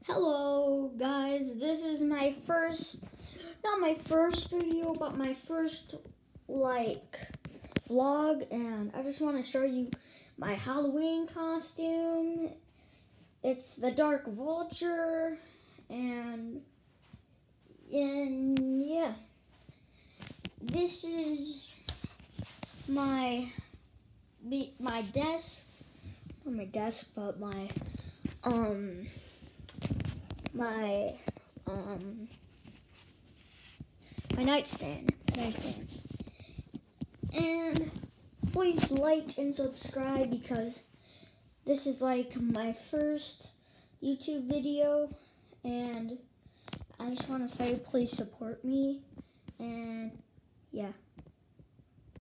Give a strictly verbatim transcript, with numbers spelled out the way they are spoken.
Hello guys, this is my first, not my first video, but my first like vlog, and I just want to show you my Halloween costume. It's the Dark Vulture, and, and yeah, this is my, my desk, not my desk, but my, um, my um my nightstand nightstand and please like and subscribe because this is like my first YouTube video, and I just want to say please support me, and yeah.